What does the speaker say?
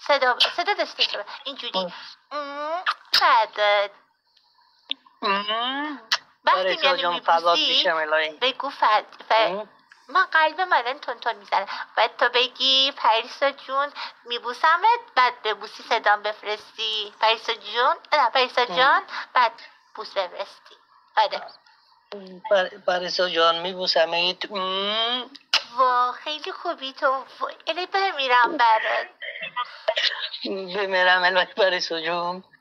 صدا داشته باشه اینجوری. بعد وقتی میانی میبوسی بگو من قلبم الان تون میزنه، باید تو بگی پریسا جون میبوسمت، بعد ببوسی صدام بفرستی پریسا جون، نه پریسا جان، بعد بوس بفرستی. آره پریسا جان میبوسمت. وا خیلی خوبی تو، الهی بمیرم برات. بمیرم الهی پریسا جون.